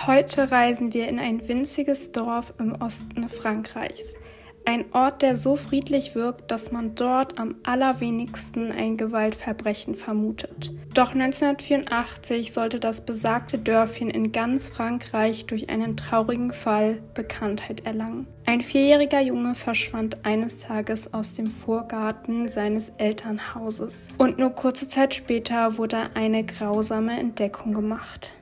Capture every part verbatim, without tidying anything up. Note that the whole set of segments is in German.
Heute reisen wir in ein winziges Dorf im Osten Frankreichs. Ein Ort, der so friedlich wirkt, dass man dort am allerwenigsten ein Gewaltverbrechen vermutet. Doch neunzehnhundertvierundachtzig sollte das besagte Dörfchen in ganz Frankreich durch einen traurigen Fall Bekanntheit erlangen. Ein vierjähriger Junge verschwand eines Tages aus dem Vorgarten seines Elternhauses. Und nur kurze Zeit später wurde eine grausame Entdeckung gemacht.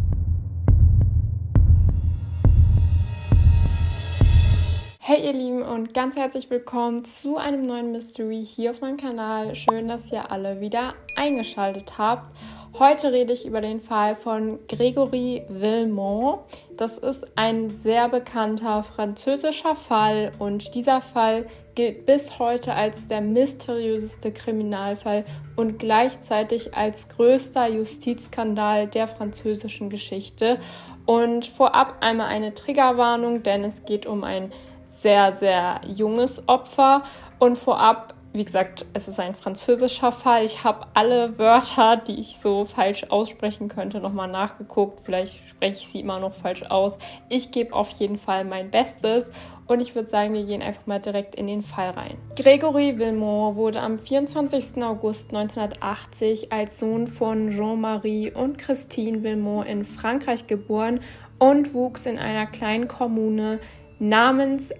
Hey ihr Lieben und ganz herzlich willkommen zu einem neuen Mystery hier auf meinem Kanal. Schön, dass ihr alle wieder eingeschaltet habt. Heute rede ich über den Fall von Grégory Villemont. Das ist ein sehr bekannter französischer Fall und dieser Fall gilt bis heute als der mysteriöseste Kriminalfall und gleichzeitig als größter Justizskandal der französischen Geschichte. Und vorab einmal eine Triggerwarnung, denn es geht um ein sehr, sehr junges Opfer und vorab, wie gesagt, es ist ein französischer Fall. Ich habe alle Wörter, die ich so falsch aussprechen könnte, nochmal nachgeguckt. Vielleicht spreche ich sie immer noch falsch aus. Ich gebe auf jeden Fall mein Bestes und ich würde sagen, wir gehen einfach mal direkt in den Fall rein. Grégory Villemont wurde am vierundzwanzigsten August neunzehnhundertachtzig als Sohn von Jean-Marie und Christine Villemont in Frankreich geboren und wuchs in einer kleinen Kommune namens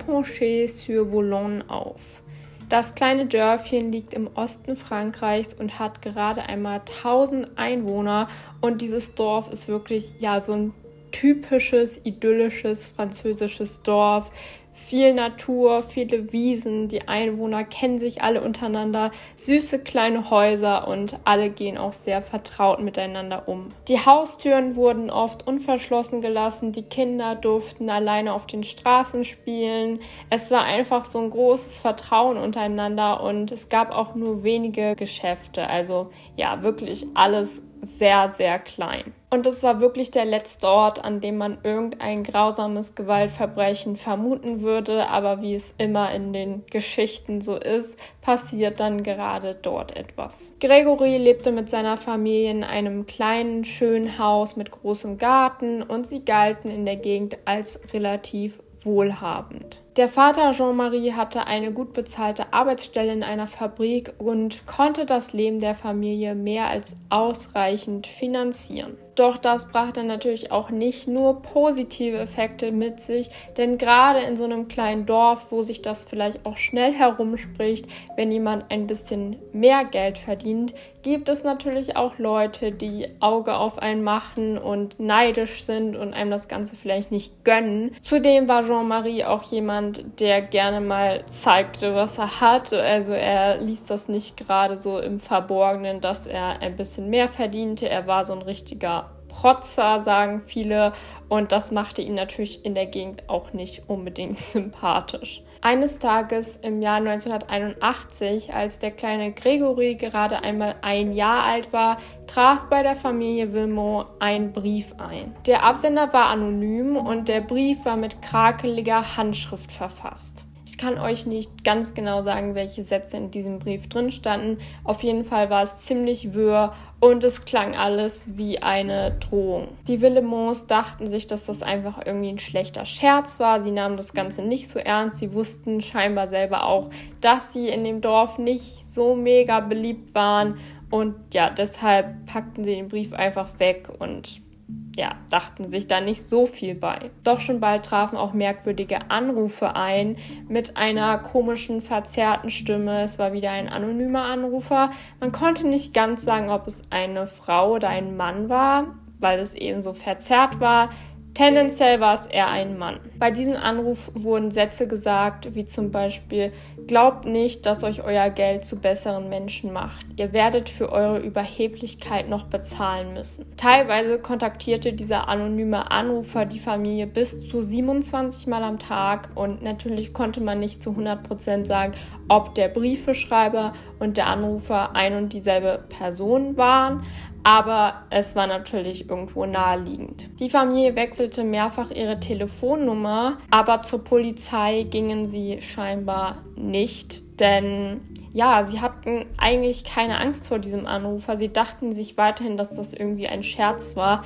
L'Épanché-sur-Volonne auf. Das kleine Dörfchen liegt im Osten Frankreichs und hat gerade einmal tausend Einwohner und dieses Dorf ist wirklich ja so ein typisches, idyllisches französisches Dorf. Viel Natur, viele Wiesen, die Einwohner kennen sich alle untereinander, süße kleine Häuser und alle gehen auch sehr vertraut miteinander um. Die Haustüren wurden oft unverschlossen gelassen, die Kinder durften alleine auf den Straßen spielen. Es war einfach so ein großes Vertrauen untereinander und es gab auch nur wenige Geschäfte, also ja, wirklich alles sehr, sehr klein. Und es war wirklich der letzte Ort, an dem man irgendein grausames Gewaltverbrechen vermuten würde, aber wie es immer in den Geschichten so ist, passiert dann gerade dort etwas. Grégory lebte mit seiner Familie in einem kleinen, schönen Haus mit großem Garten und sie galten in der Gegend als relativ wohlhabend. Der Vater Jean-Marie hatte eine gut bezahlte Arbeitsstelle in einer Fabrik und konnte das Leben der Familie mehr als ausreichend finanzieren. Doch das brachte natürlich auch nicht nur positive Effekte mit sich, denn gerade in so einem kleinen Dorf, wo sich das vielleicht auch schnell herumspricht, wenn jemand ein bisschen mehr Geld verdient, gibt es natürlich auch Leute, die Auge auf einen machen und neidisch sind und einem das Ganze vielleicht nicht gönnen. Zudem war Jean-Marie auch jemand, der gerne mal zeigte, was er hat. Also er ließ das nicht gerade so im Verborgenen, dass er ein bisschen mehr verdiente. Er war so ein richtiger Protzer, sagen viele, und das machte ihn natürlich in der Gegend auch nicht unbedingt sympathisch. Eines Tages im Jahr neunzehnhunderteinundachtzig, als der kleine Grégory gerade einmal ein Jahr alt war, traf bei der Familie Villemont ein Brief ein. Der Absender war anonym und der Brief war mit krakeliger Handschrift verfasst. Ich kann euch nicht ganz genau sagen, welche Sätze in diesem Brief drin standen. Auf jeden Fall war es ziemlich wirr und es klang alles wie eine Drohung. Die Villemonts dachten sich, dass das einfach irgendwie ein schlechter Scherz war. Sie nahmen das Ganze nicht so ernst. Sie wussten scheinbar selber auch, dass sie in dem Dorf nicht so mega beliebt waren. Und ja, deshalb packten sie den Brief einfach weg und ja, dachten sich da nicht so viel bei. Doch schon bald trafen auch merkwürdige Anrufe ein mit einer komischen, verzerrten Stimme. Es war wieder ein anonymer Anrufer. Man konnte nicht ganz sagen, ob es eine Frau oder ein Mann war, weil es eben so verzerrt war. Tendenziell war es eher ein Mann. Bei diesem Anruf wurden Sätze gesagt, wie zum Beispiel: Glaubt nicht, dass euch euer Geld zu besseren Menschen macht. Ihr werdet für eure Überheblichkeit noch bezahlen müssen. Teilweise kontaktierte dieser anonyme Anrufer die Familie bis zu siebenundzwanzig Mal am Tag und natürlich konnte man nicht zu hundert Prozent sagen, ob der Briefeschreiber und der Anrufer ein und dieselbe Person waren. Aber es war natürlich irgendwo naheliegend. Die Familie wechselte mehrfach ihre Telefonnummer, aber zur Polizei gingen sie scheinbar nicht, denn ja, sie hatten eigentlich keine Angst vor diesem Anrufer. Sie dachten sich weiterhin, dass das irgendwie ein Scherz war.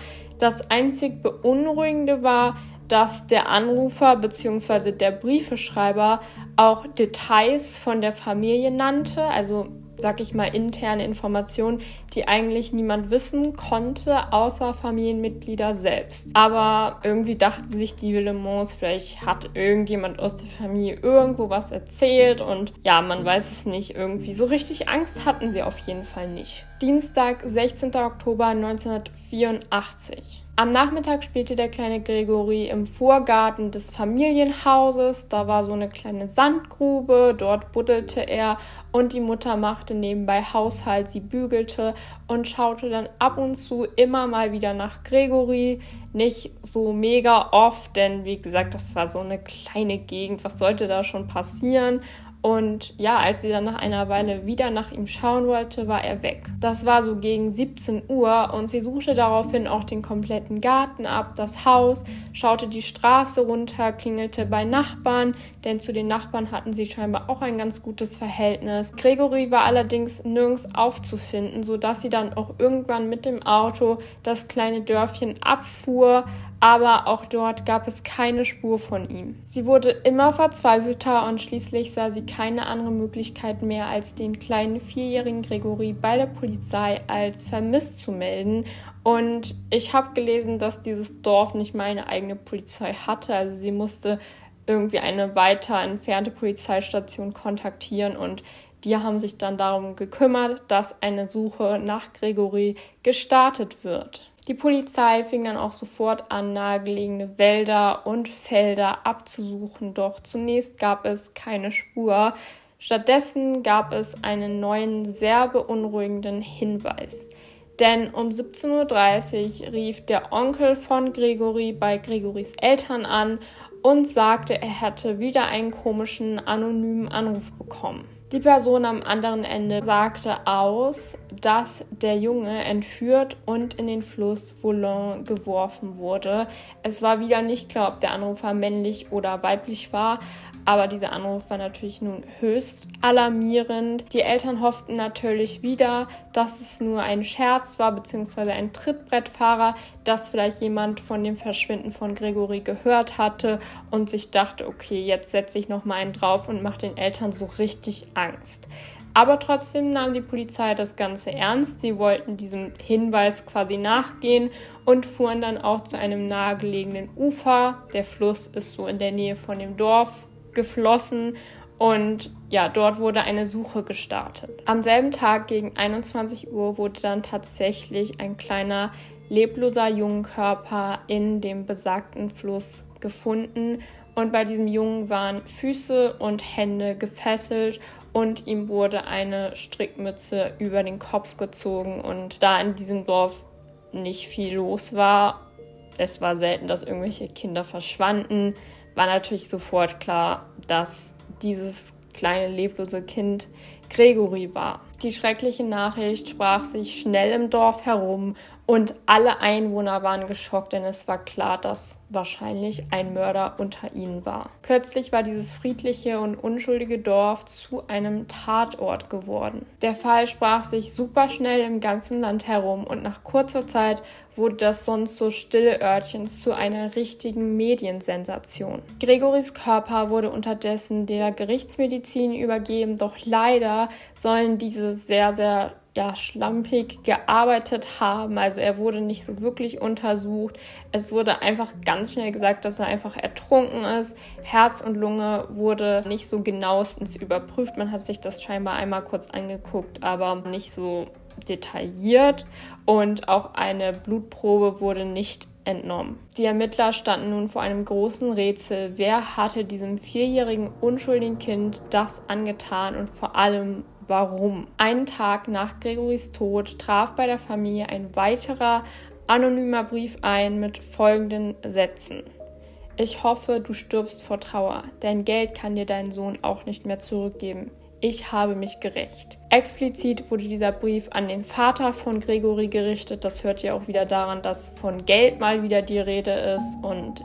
Das einzig Beunruhigende war, dass der Anrufer bzw. der Briefeschreiber auch Details von der Familie nannte, also sag ich mal interne Informationen, die eigentlich niemand wissen konnte, außer Familienmitglieder selbst. Aber irgendwie dachten sich die Villemonts, vielleicht hat irgendjemand aus der Familie irgendwo was erzählt und ja, man weiß es nicht, irgendwie so richtig Angst hatten sie auf jeden Fall nicht. Dienstag, sechzehnter Oktober neunzehnhundertvierundachtzig. Am Nachmittag spielte der kleine Gregory im Vorgarten des Familienhauses. Da war so eine kleine Sandgrube, dort buddelte er und die Mutter machte nebenbei Haushalt. Sie bügelte und schaute dann ab und zu immer mal wieder nach Gregory. Nicht so mega oft, denn wie gesagt, das war so eine kleine Gegend. Was sollte da schon passieren? Und ja, als sie dann nach einer Weile wieder nach ihm schauen wollte, war er weg. Das war so gegen siebzehn Uhr und sie suchte daraufhin auch den kompletten Garten ab, das Haus, schaute die Straße runter, klingelte bei Nachbarn, denn zu den Nachbarn hatten sie scheinbar auch ein ganz gutes Verhältnis. Gregory war allerdings nirgends aufzufinden, sodass sie dann auch irgendwann mit dem Auto das kleine Dörfchen abfuhr, aber auch dort gab es keine Spur von ihm. Sie wurde immer verzweifelter und schließlich sah sie keine andere Möglichkeit mehr, als den kleinen vierjährigen Gregory bei der Polizei als vermisst zu melden. Und ich habe gelesen, dass dieses Dorf nicht mal eine eigene Polizei hatte. Also sie musste irgendwie eine weiter entfernte Polizeistation kontaktieren und die haben sich dann darum gekümmert, dass eine Suche nach Gregory gestartet wird. Die Polizei fing dann auch sofort an, nahegelegene Wälder und Felder abzusuchen, doch zunächst gab es keine Spur. Stattdessen gab es einen neuen, sehr beunruhigenden Hinweis. Denn um siebzehn Uhr dreißig rief der Onkel von Gregory bei Gregorys Eltern an und sagte, er hätte wieder einen komischen, anonymen Anruf bekommen. Die Person am anderen Ende sagte aus, dass der Junge entführt und in den Fluss Voulon geworfen wurde. Es war wieder nicht klar, ob der Anrufer männlich oder weiblich war, aber dieser Anruf war natürlich nun höchst alarmierend. Die Eltern hofften natürlich wieder, dass es nur ein Scherz war, beziehungsweise ein Trittbrettfahrer, dass vielleicht jemand von dem Verschwinden von Gregory gehört hatte und sich dachte, okay, jetzt setze ich noch mal einen drauf und mache den Eltern so richtig Angst. Aber trotzdem nahm die Polizei das Ganze ernst. Sie wollten diesem Hinweis quasi nachgehen und fuhren dann auch zu einem nahegelegenen Ufer. Der Fluss ist so in der Nähe von dem Dorf geflossen und ja, dort wurde eine Suche gestartet. Am selben Tag gegen einundzwanzig Uhr wurde dann tatsächlich ein kleiner lebloser Jungenkörper in dem besagten Fluss gefunden und bei diesem Jungen waren Füße und Hände gefesselt und ihm wurde eine Strickmütze über den Kopf gezogen. Und da in diesem Dorf nicht viel los war, es war selten, dass irgendwelche Kinder verschwanden, war natürlich sofort klar, dass dieses kleine leblose Kind Gregory war. Die schreckliche Nachricht sprach sich schnell im Dorf herum und alle Einwohner waren geschockt, denn es war klar, dass wahrscheinlich ein Mörder unter ihnen war. Plötzlich war dieses friedliche und unschuldige Dorf zu einem Tatort geworden. Der Fall sprach sich super schnell im ganzen Land herum und nach kurzer Zeit wurde das sonst so stille Örtchen zu einer richtigen Mediensensation. Gregorys Körper wurde unterdessen der Gerichtsmedizin übergeben, doch leider sollen diese sehr, sehr ja, schlampig gearbeitet haben. Also er wurde nicht so wirklich untersucht. Es wurde einfach ganz schnell gesagt, dass er einfach ertrunken ist. Herz und Lunge wurde nicht so genauestens überprüft. Man hat sich das scheinbar einmal kurz angeguckt, aber nicht so detailliert. Und auch eine Blutprobe wurde nicht entnommen. Die Ermittler standen nun vor einem großen Rätsel. Wer hatte diesem vierjährigen unschuldigen Kind das angetan und vor allem warum? Einen Tag nach Gregorys Tod traf bei der Familie ein weiterer anonymer Brief ein mit folgenden Sätzen. Ich hoffe, du stirbst vor Trauer. Dein Geld kann dir dein Sohn auch nicht mehr zurückgeben. Ich habe mich gerächt. Explizit wurde dieser Brief an den Vater von Gregory gerichtet. Das hört ja auch wieder daran, dass von Geld mal wieder die Rede ist. Und ja,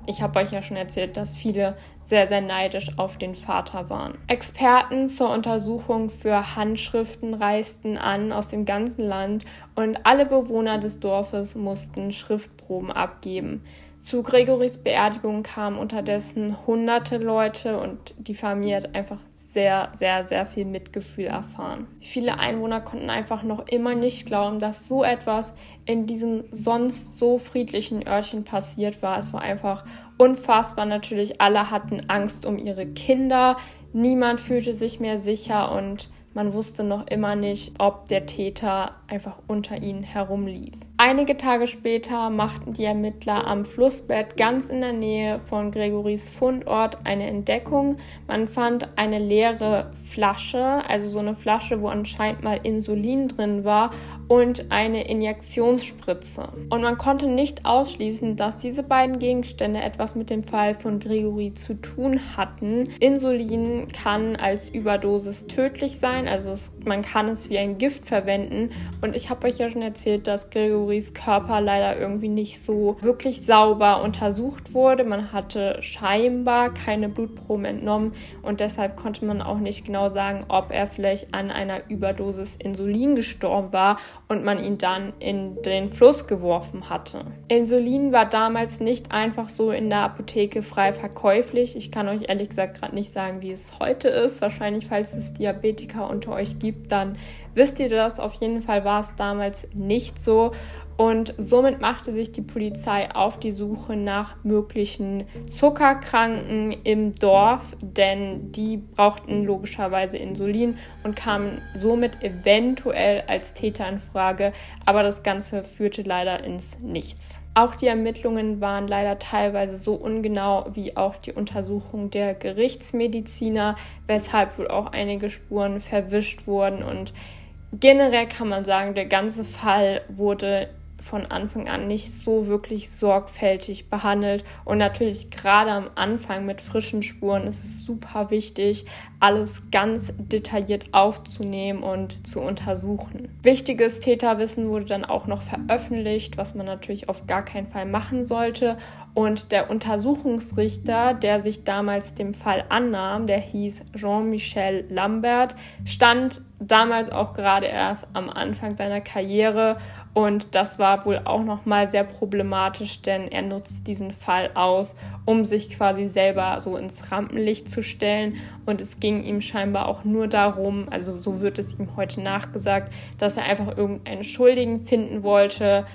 ich habe euch ja schon erzählt, dass viele sehr, sehr neidisch auf den Vater waren. Experten zur Untersuchung für Handschriften reisten an aus dem ganzen Land und alle Bewohner des Dorfes mussten Schriftproben abgeben. Zu Gregorys Beerdigung kamen unterdessen hunderte Leute und die Familie hat einfach sehr, sehr, sehr viel Mitgefühl erfahren. Viele Einwohner konnten einfach noch immer nicht glauben, dass so etwas in diesem sonst so friedlichen Örtchen passiert war. Es war einfach unfassbar. Natürlich, alle hatten Angst um ihre Kinder. Niemand fühlte sich mehr sicher und man wusste noch immer nicht, ob der Täter einfach unter ihnen herumlief. Einige Tage später machten die Ermittler am Flussbett ganz in der Nähe von Gregorys Fundort eine Entdeckung. Man fand eine leere Flasche, also so eine Flasche, wo anscheinend mal Insulin drin war und eine Injektionsspritze. Und man konnte nicht ausschließen, dass diese beiden Gegenstände etwas mit dem Fall von Gregory zu tun hatten. Insulin kann als Überdosis tödlich sein, also es, man kann es wie ein Gift verwenden. Und ich habe euch ja schon erzählt, dass Gregorys Körper leider irgendwie nicht so wirklich sauber untersucht wurde. Man hatte scheinbar keine Blutproben entnommen und deshalb konnte man auch nicht genau sagen, ob er vielleicht an einer Überdosis Insulin gestorben war und man ihn dann in den Fluss geworfen hatte. Insulin war damals nicht einfach so in der Apotheke frei verkäuflich. Ich kann euch ehrlich gesagt gerade nicht sagen, wie es heute ist. Wahrscheinlich, falls es Diabetiker unter euch gibt, dann wisst ihr das. Auf jeden Fall war es damals nicht so. Und somit machte sich die Polizei auf die Suche nach möglichen Zuckerkranken im Dorf, denn die brauchten logischerweise Insulin und kamen somit eventuell als Täter in Frage, aber das Ganze führte leider ins Nichts. Auch die Ermittlungen waren leider teilweise so ungenau wie auch die Untersuchung der Gerichtsmediziner, weshalb wohl auch einige Spuren verwischt wurden und generell kann man sagen, der ganze Fall wurde von Anfang an nicht so wirklich sorgfältig behandelt und natürlich gerade am Anfang mit frischen Spuren ist es super wichtig, alles ganz detailliert aufzunehmen und zu untersuchen. Wichtiges Täterwissen wurde dann auch noch veröffentlicht, was man natürlich auf gar keinen Fall machen sollte und der Untersuchungsrichter, der sich damals dem Fall annahm, der hieß Jean-Michel Lambert, stand damals auch gerade erst am Anfang seiner Karriere und das war wohl auch nochmal sehr problematisch, denn er nutzt diesen Fall aus, um sich quasi selber so ins Rampenlicht zu stellen und es ging ihm scheinbar auch nur darum, also so wird es ihm heute nachgesagt, dass er einfach irgendeinen Schuldigen finden wollte,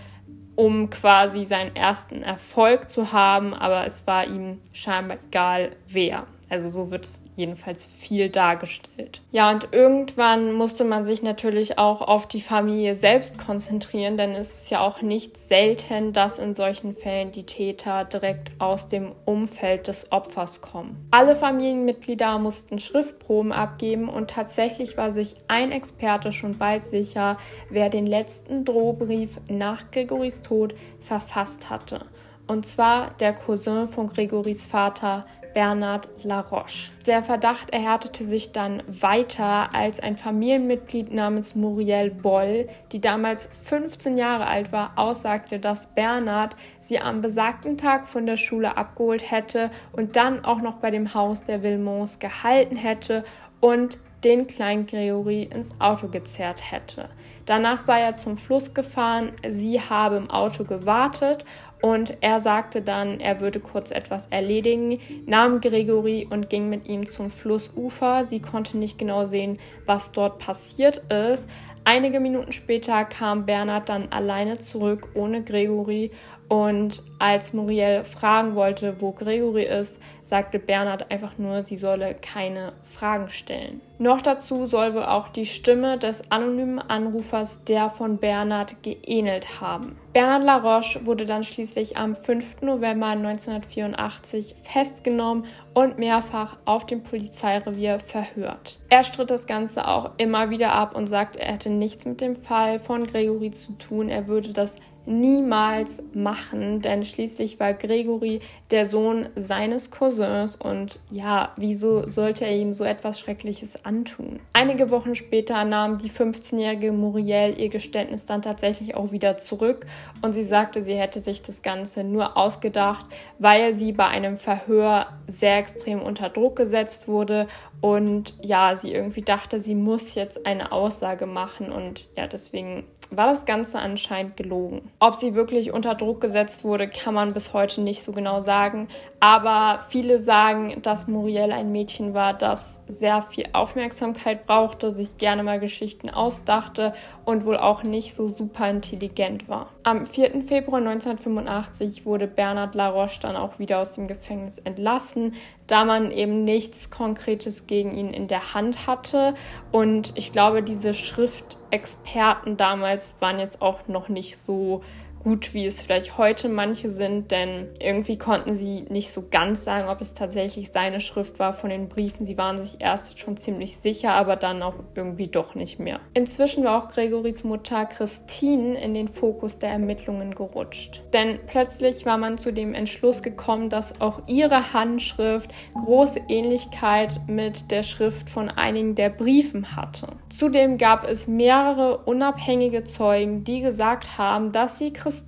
um quasi seinen ersten Erfolg zu haben, aber es war ihm scheinbar egal, wer. Also so wird es jedenfalls viel dargestellt. Ja, und irgendwann musste man sich natürlich auch auf die Familie selbst konzentrieren, denn es ist ja auch nicht selten, dass in solchen Fällen die Täter direkt aus dem Umfeld des Opfers kommen. Alle Familienmitglieder mussten Schriftproben abgeben und tatsächlich war sich ein Experte schon bald sicher, wer den letzten Drohbrief nach Gregorys Tod verfasst hatte. Und zwar der Cousin von Gregorys Vater, Bernard Laroche. Der Verdacht erhärtete sich dann weiter, als ein Familienmitglied namens Muriel Boll, die damals fünfzehn Jahre alt war, aussagte, dass Bernard sie am besagten Tag von der Schule abgeholt hätte und dann auch noch bei dem Haus der Villemons gehalten hätte und den kleinen Gregory ins Auto gezerrt hätte. Danach sei er zum Fluss gefahren, sie habe im Auto gewartet und er sagte dann, er würde kurz etwas erledigen, nahm Gregory und ging mit ihm zum Flussufer. Sie konnte nicht genau sehen, was dort passiert ist. Einige Minuten später kam Bernard dann alleine zurück, ohne Gregory. Und als Muriel fragen wollte, wo Gregory ist, sagte Bernard einfach nur, sie solle keine Fragen stellen. Noch dazu soll wohl auch die Stimme des anonymen Anrufers der von Bernard geähnelt haben. Bernard Laroche wurde dann schließlich am fünften November neunzehnhundertvierundachtzig festgenommen und mehrfach auf dem Polizeirevier verhört. Er stritt das Ganze auch immer wieder ab und sagte, er hätte nichts mit dem Fall von Gregory zu tun, er würde das niemals machen, denn schließlich war Gregory der Sohn seines Cousins und ja, wieso sollte er ihm so etwas Schreckliches antun? Einige Wochen später nahm die fünfzehnjährige Muriel ihr Geständnis dann tatsächlich auch wieder zurück und sie sagte, sie hätte sich das Ganze nur ausgedacht, weil sie bei einem Verhör sehr extrem unter Druck gesetzt wurde und ja, sie irgendwie dachte, sie muss jetzt eine Aussage machen und ja, deswegen war das Ganze anscheinend gelogen. Ob sie wirklich unter Druck gesetzt wurde, kann man bis heute nicht so genau sagen, aber viele sagen, dass Muriel ein Mädchen war, das sehr viel Aufmerksamkeit brauchte, sich gerne mal Geschichten ausdachte und wohl auch nicht so super intelligent war. Am vierten Februar neunzehnhundertfünfundachtzig wurde Bernard Laroche dann auch wieder aus dem Gefängnis entlassen, da man eben nichts Konkretes gegen ihn in der Hand hatte. Und ich glaube, diese Schriftexperten damals waren jetzt auch noch nicht so gut, wie es vielleicht heute manche sind, denn irgendwie konnten sie nicht so ganz sagen, ob es tatsächlich seine Schrift war von den Briefen. Sie waren sich erst schon ziemlich sicher, aber dann auch irgendwie doch nicht mehr. Inzwischen war auch Gregorys Mutter Christine in den Fokus der Ermittlungen gerutscht. Denn plötzlich war man zu dem Entschluss gekommen, dass auch ihre Handschrift große Ähnlichkeit mit der Schrift von einigen der Briefen hatte. Zudem gab es mehrere unabhängige Zeugen, die gesagt haben, dass sie Christine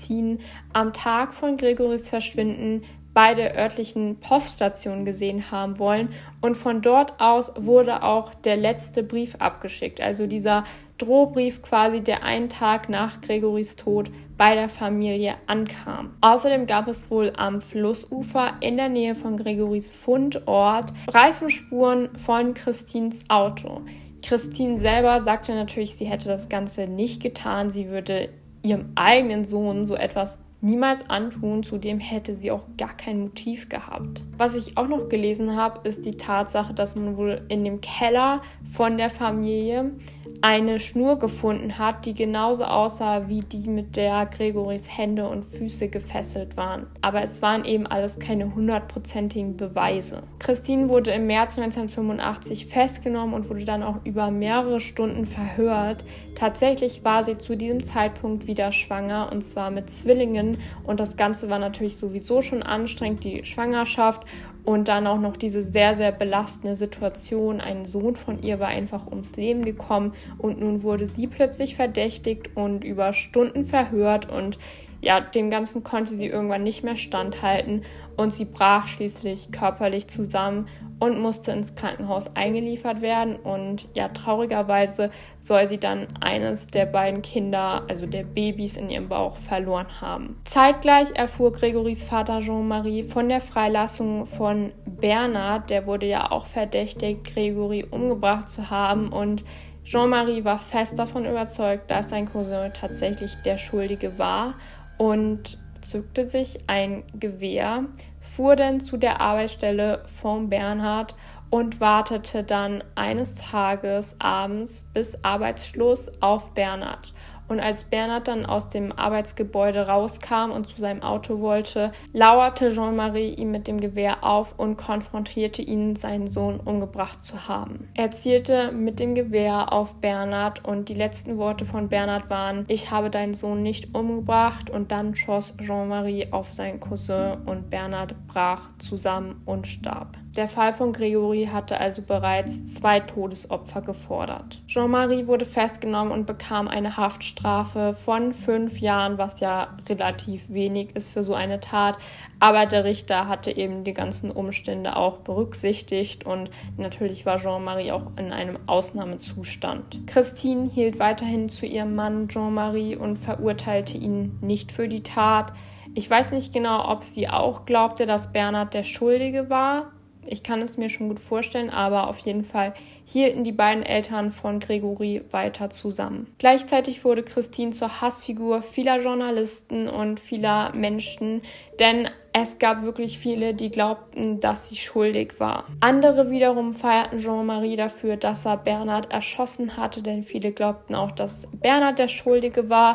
am Tag von Gregorys Verschwinden bei der örtlichen Poststation gesehen haben wollen und von dort aus wurde auch der letzte Brief abgeschickt, also dieser Drohbrief quasi, der einen Tag nach Gregorys Tod bei der Familie ankam. Außerdem gab es wohl am Flussufer in der Nähe von Gregorys Fundort Reifenspuren von Christines Auto. Christine selber sagte natürlich, sie hätte das Ganze nicht getan, sie würde ihrem eigenen Sohn so etwas niemals antun, zudem hätte sie auch gar kein Motiv gehabt. Was ich auch noch gelesen habe, ist die Tatsache, dass man wohl in dem Keller von der Familie eine Schnur gefunden hat, die genauso aussah wie die, mit der Gregorys Hände und Füße gefesselt waren. Aber es waren eben alles keine hundertprozentigen Beweise. Christine wurde im März neunzehnhundertfünfundachtzig festgenommen und wurde dann auch über mehrere Stunden verhört. Tatsächlich war sie zu diesem Zeitpunkt wieder schwanger und zwar mit Zwillingen und das Ganze war natürlich sowieso schon anstrengend, die Schwangerschaft. Und dann auch noch diese sehr, sehr belastende Situation. Ein Sohn von ihr war einfach ums Leben gekommen und nun wurde sie plötzlich verdächtigt und über Stunden verhört und ja, dem Ganzen konnte sie irgendwann nicht mehr standhalten und sie brach schließlich körperlich zusammen und musste ins Krankenhaus eingeliefert werden und ja, traurigerweise soll sie dann eines der beiden Kinder, also der Babys in ihrem Bauch, verloren haben. Zeitgleich erfuhr Gregorys Vater Jean-Marie von der Freilassung von Bernard, der wurde ja auch verdächtigt, Gregory umgebracht zu haben und Jean-Marie war fest davon überzeugt, dass sein Cousin tatsächlich der Schuldige war und zückte sich ein Gewehr, fuhr dann zu der Arbeitsstelle von Bernhard und wartete dann eines Tages abends bis Arbeitsschluss auf Bernhard. Und als Bernhard dann aus dem Arbeitsgebäude rauskam und zu seinem Auto wollte, lauerte Jean-Marie ihm mit dem Gewehr auf und konfrontierte ihn, seinen Sohn umgebracht zu haben. Er zielte mit dem Gewehr auf Bernhard und die letzten Worte von Bernhard waren: Ich habe deinen Sohn nicht umgebracht, und dann schoss Jean-Marie auf seinen Cousin und Bernhard brach zusammen und starb. Der Fall von Gregory hatte also bereits zwei Todesopfer gefordert. Jean-Marie wurde festgenommen und bekam eine Haftstrafe von fünf Jahren, was ja relativ wenig ist für so eine Tat. Aber der Richter hatte eben die ganzen Umstände auch berücksichtigt und natürlich war Jean-Marie auch in einem Ausnahmezustand. Christine hielt weiterhin zu ihrem Mann Jean-Marie und verurteilte ihn nicht für die Tat. Ich weiß nicht genau, ob sie auch glaubte, dass Bernhard der Schuldige war. Ich kann es mir schon gut vorstellen, aber auf jeden Fall hielten die beiden Eltern von Gregory weiter zusammen. Gleichzeitig wurde Christine zur Hassfigur vieler Journalisten und vieler Menschen, denn es gab wirklich viele, die glaubten, dass sie schuldig war. Andere wiederum feierten Jean-Marie dafür, dass er Bernhard erschossen hatte, denn viele glaubten auch, dass Bernhard der Schuldige war,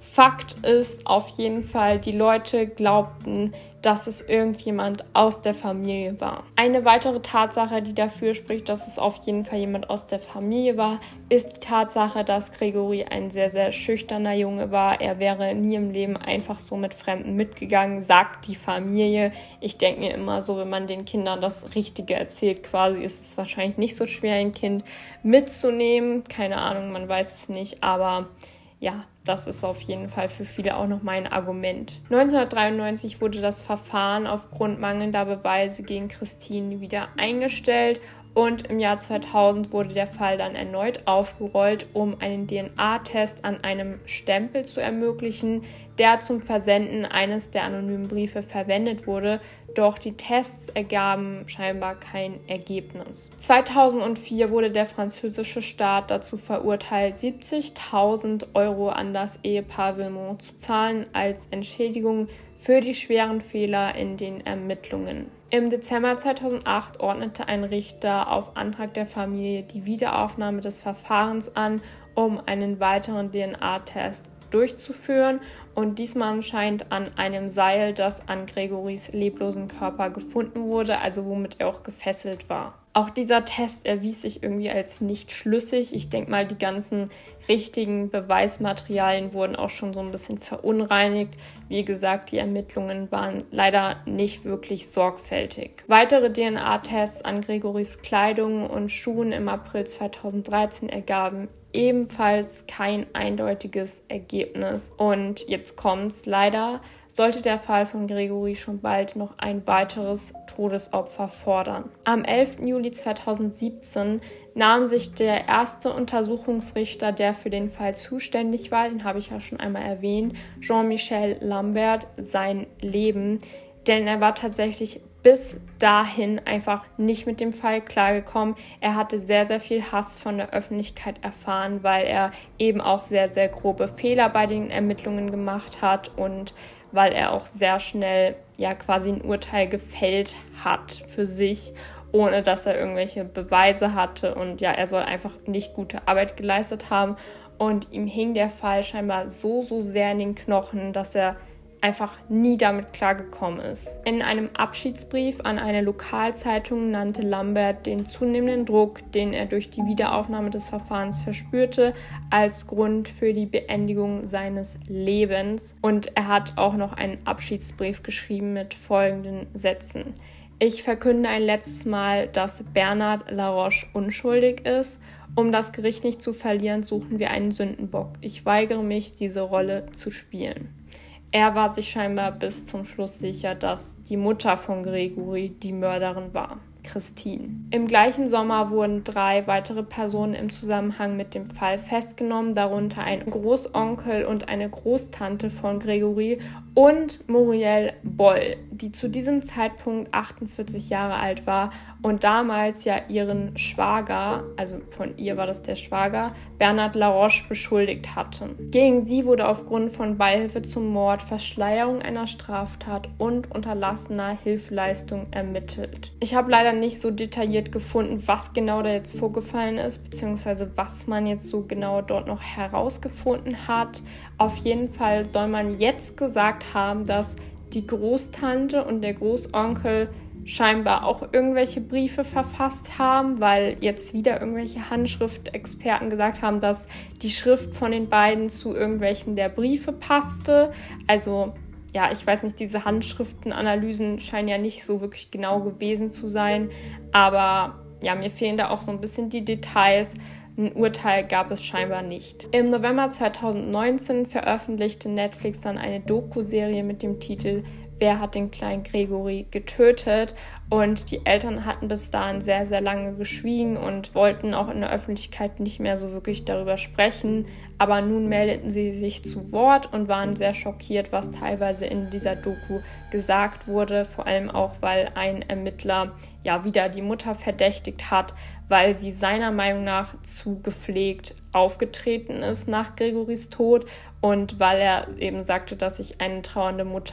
Fakt ist auf jeden Fall, die Leute glaubten, dass es irgendjemand aus der Familie war. Eine weitere Tatsache, die dafür spricht, dass es auf jeden Fall jemand aus der Familie war, ist die Tatsache, dass Gregory ein sehr, sehr schüchterner Junge war. Er wäre nie im Leben einfach so mit Fremden mitgegangen, sagt die Familie. Ich denke mir immer so, wenn man den Kindern das Richtige erzählt, quasi ist es wahrscheinlich nicht so schwer, ein Kind mitzunehmen. Keine Ahnung, man weiß es nicht, aber ja, das ist auf jeden Fall für viele auch noch mein Argument. neunzehnhundertdreiundneunzig wurde das Verfahren aufgrund mangelnder Beweise gegen Christine wieder eingestellt und im Jahr zweitausend wurde der Fall dann erneut aufgerollt, um einen D N A-Test an einem Stempel zu ermöglichen, der zum Versenden eines der anonymen Briefe verwendet wurde, doch die Tests ergaben scheinbar kein Ergebnis. zweitausendvier wurde der französische Staat dazu verurteilt, siebzigtausend Euro an das Ehepaar Villemont zu zahlen als Entschädigung für die schweren Fehler in den Ermittlungen. Im Dezember zweitausendacht ordnete ein Richter auf Antrag der Familie die Wiederaufnahme des Verfahrens an, um einen weiteren D N A-Test durchzuführen und diesmal anscheinend an einem Seil, das an Gregorys leblosen Körper gefunden wurde, also womit er auch gefesselt war. Auch dieser Test erwies sich irgendwie als nicht schlüssig. Ich denke mal, die ganzen richtigen Beweismaterialien wurden auch schon so ein bisschen verunreinigt. Wie gesagt, die Ermittlungen waren leider nicht wirklich sorgfältig. Weitere D N A-Tests an Gregorys Kleidung und Schuhen im April zweitausenddreizehn ergaben ebenfalls kein eindeutiges Ergebnis. Und jetzt kommt's, leider sollte der Fall von Gregory schon bald noch ein weiteres Todesopfer fordern. Am elften Juli zweitausendsiebzehn nahm sich der erste Untersuchungsrichter, der für den Fall zuständig war, den habe ich ja schon einmal erwähnt, Jean-Michel Lambert, sein Leben, denn er war tatsächlich bis dahin einfach nicht mit dem Fall klargekommen. Er hatte sehr, sehr viel Hass von der Öffentlichkeit erfahren, weil er eben auch sehr, sehr grobe Fehler bei den Ermittlungen gemacht hat und weil er auch sehr schnell ja quasi ein Urteil gefällt hat für sich, ohne dass er irgendwelche Beweise hatte. Und ja, er soll einfach nicht gute Arbeit geleistet haben. Und ihm hing der Fall scheinbar so, so sehr in den Knochen, dass er einfach nie damit klargekommen ist. In einem Abschiedsbrief an eine Lokalzeitung nannte Lambert den zunehmenden Druck, den er durch die Wiederaufnahme des Verfahrens verspürte, als Grund für die Beendigung seines Lebens. Und er hat auch noch einen Abschiedsbrief geschrieben mit folgenden Sätzen. Ich verkünde ein letztes Mal, dass Bernard Laroche unschuldig ist. Um das Gericht nicht zu verlieren, suchen wir einen Sündenbock. Ich weigere mich, diese Rolle zu spielen. Er war sich scheinbar bis zum Schluss sicher, dass die Mutter von Gregory die Mörderin war, Christine. Im gleichen Sommer wurden drei weitere Personen im Zusammenhang mit dem Fall festgenommen, darunter ein Großonkel und eine Großtante von Gregory und Muriel Boll, die zu diesem Zeitpunkt achtundvierzig Jahre alt war und damals ja ihren Schwager, also von ihr war das der Schwager, Bernard Laroche beschuldigt hatte. Gegen sie wurde aufgrund von Beihilfe zum Mord, Verschleierung einer Straftat und unterlassener Hilfeleistung ermittelt. Ich habe leider nicht so detailliert gefunden, was genau da jetzt vorgefallen ist, beziehungsweise was man jetzt so genau dort noch herausgefunden hat. Auf jeden Fall soll man jetzt gesagt haben, dass die Großtante und der Großonkel scheinbar auch irgendwelche Briefe verfasst haben, weil jetzt wieder irgendwelche Handschriftexperten gesagt haben, dass die Schrift von den beiden zu irgendwelchen der Briefe passte. Also ja, ich weiß nicht, diese Handschriftenanalysen scheinen ja nicht so wirklich genau gewesen zu sein, aber ja, mir fehlen da auch so ein bisschen die Details. Ein Urteil gab es scheinbar nicht. Im November zweitausendneunzehn veröffentlichte Netflix dann eine Doku-Serie mit dem Titel Wer hat den kleinen Gregory getötet? Und die Eltern hatten bis dahin sehr, sehr lange geschwiegen und wollten auch in der Öffentlichkeit nicht mehr so wirklich darüber sprechen. Aber nun meldeten sie sich zu Wort und waren sehr schockiert, was teilweise in dieser Doku gesagt wurde. Vor allem auch, weil ein Ermittler ja wieder die Mutter verdächtigt hat, weil sie seiner Meinung nach zu gepflegt aufgetreten ist nach Gregorys Tod und weil er eben sagte, dass sich eine trauernde Mutter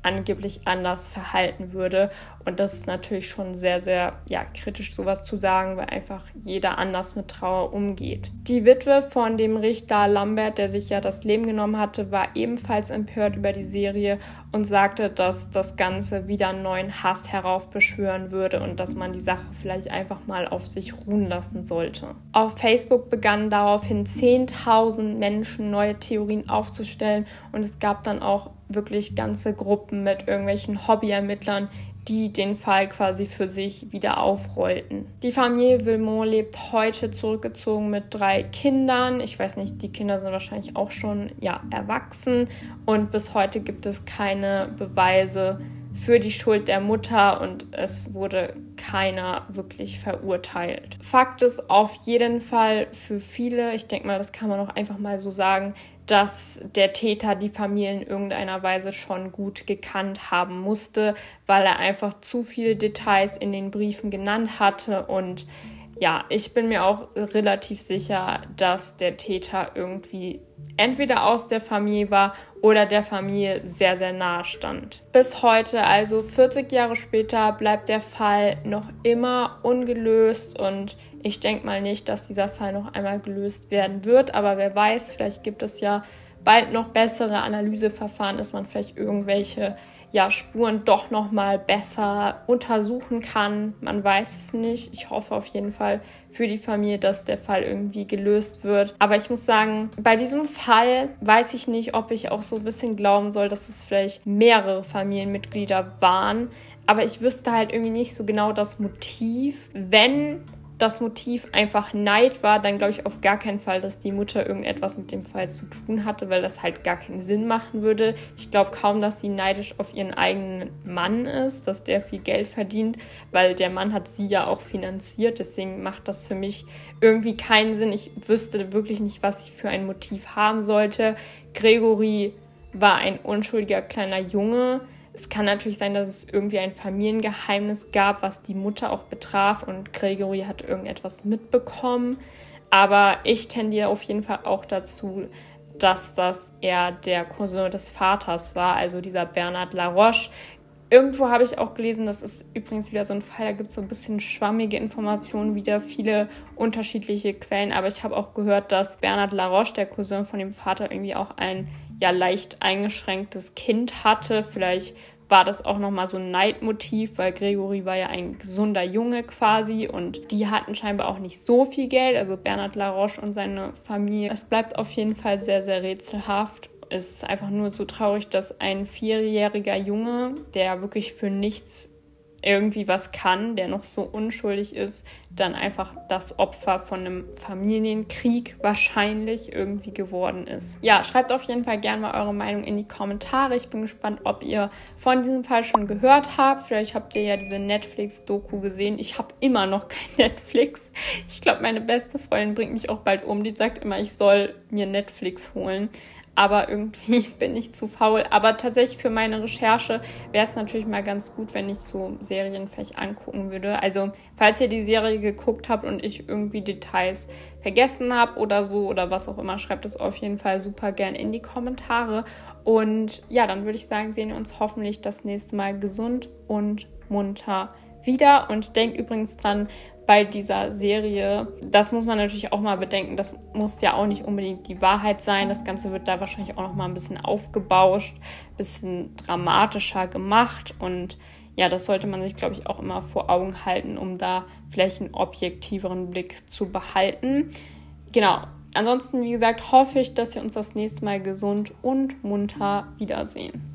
angeblich anders verhalten würde. Und das ist natürlich schon sehr, sehr ja, kritisch, sowas zu sagen, weil einfach jeder anders mit Trauer umgeht. Die Witwe von dem Richter Lambert, der sich ja das Leben genommen hatte, war ebenfalls empört über die Serie und sagte, dass das Ganze wieder einen neuen Hass heraufbeschwören würde und dass man die Sache vielleicht einfach mal auf sich ruhen lassen sollte. Auf Facebook begannen daraufhin zehntausend Menschen neue Theorien aufzustellen und es gab dann auch wirklich ganze Gruppen mit irgendwelchen Hobbyermittlern, die den Fall quasi für sich wieder aufrollten. Die Familie Villemont lebt heute zurückgezogen mit drei Kindern. Ich weiß nicht, die Kinder sind wahrscheinlich auch schon ja, erwachsen und bis heute gibt es keine Beweise für die Schuld der Mutter und es wurde keiner wirklich verurteilt. Fakt ist auf jeden Fall für viele, ich denke mal, das kann man auch einfach mal so sagen, dass der Täter die Familie in irgendeiner Weise schon gut gekannt haben musste, weil er einfach zu viele Details in den Briefen genannt hatte und ja, ich bin mir auch relativ sicher, dass der Täter irgendwie entweder aus der Familie war oder der Familie sehr, sehr nahe stand. Bis heute, also vierzig Jahre später, bleibt der Fall noch immer ungelöst und ich denke mal nicht, dass dieser Fall noch einmal gelöst werden wird, aber wer weiß, vielleicht gibt es ja bald noch bessere Analyseverfahren, dass man vielleicht irgendwelche ja, Spuren doch noch mal besser untersuchen kann. Man weiß es nicht. Ich hoffe auf jeden Fall für die Familie, dass der Fall irgendwie gelöst wird. Aber ich muss sagen, bei diesem Fall weiß ich nicht, ob ich auch so ein bisschen glauben soll, dass es vielleicht mehrere Familienmitglieder waren. Aber ich wüsste halt irgendwie nicht so genau das Motiv. Wenn das Motiv einfach Neid war, dann glaube ich auf gar keinen Fall, dass die Mutter irgendetwas mit dem Fall zu tun hatte, weil das halt gar keinen Sinn machen würde. Ich glaube kaum, dass sie neidisch auf ihren eigenen Mann ist, dass der viel Geld verdient, weil der Mann hat sie ja auch finanziert. Deswegen macht das für mich irgendwie keinen Sinn. Ich wüsste wirklich nicht, was ich für ein Motiv haben sollte. Gregory war ein unschuldiger kleiner Junge. Es kann natürlich sein, dass es irgendwie ein Familiengeheimnis gab, was die Mutter auch betraf und Gregory hat irgendetwas mitbekommen. Aber ich tendiere auf jeden Fall auch dazu, dass das eher der Cousin des Vaters war, also dieser Bernard Laroche. Irgendwo habe ich auch gelesen, das ist übrigens wieder so ein Fall, da gibt es so ein bisschen schwammige Informationen, wieder viele unterschiedliche Quellen. Aber ich habe auch gehört, dass Bernard Laroche, der Cousin von dem Vater, irgendwie auch ein ja leicht eingeschränktes Kind hatte. Vielleicht war das auch nochmal so ein Neidmotiv, weil Gregory war ja ein gesunder Junge quasi und die hatten scheinbar auch nicht so viel Geld, also Bernard Laroche und seine Familie. Es bleibt auf jeden Fall sehr, sehr rätselhaft. Es ist einfach nur so traurig, dass ein vierjähriger Junge, der wirklich für nichts irgendwie was kann, der noch so unschuldig ist, dann einfach das Opfer von einem Familienkrieg wahrscheinlich irgendwie geworden ist. Ja, schreibt auf jeden Fall gerne mal eure Meinung in die Kommentare. Ich bin gespannt, ob ihr von diesem Fall schon gehört habt. Vielleicht habt ihr ja diese Netflix-Doku gesehen. Ich habe immer noch kein Netflix. Ich glaube, meine beste Freundin bringt mich auch bald um. Die sagt immer, ich soll mir Netflix holen. Aber irgendwie bin ich zu faul. Aber tatsächlich für meine Recherche wäre es natürlich mal ganz gut, wenn ich so Serien vielleicht angucken würde. Also falls ihr die Serie geguckt habt und ich irgendwie Details vergessen habe oder so oder was auch immer, schreibt es auf jeden Fall super gern in die Kommentare. Und ja, dann würde ich sagen, sehen wir uns hoffentlich das nächste Mal gesund und munter wieder. Und denkt übrigens dran, bei dieser Serie, das muss man natürlich auch mal bedenken, das muss ja auch nicht unbedingt die Wahrheit sein. Das Ganze wird da wahrscheinlich auch noch mal ein bisschen aufgebauscht, ein bisschen dramatischer gemacht und ja, das sollte man sich, glaube ich, auch immer vor Augen halten, um da vielleicht einen objektiveren Blick zu behalten. Genau, ansonsten, wie gesagt, hoffe ich, dass wir uns das nächste Mal gesund und munter wiedersehen.